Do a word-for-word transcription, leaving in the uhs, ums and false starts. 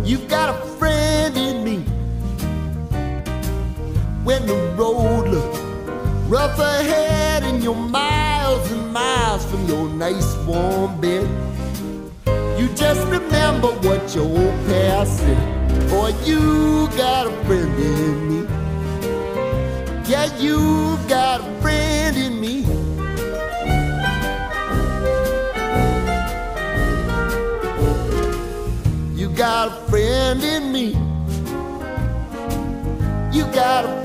You've got a friend in me. When the road looks rough ahead and you're miles and miles from your nice warm bed, you just remember what your old past said. Boy, you got a friend in me. Yeah, you got a friend in me. You got a friend in me. You got a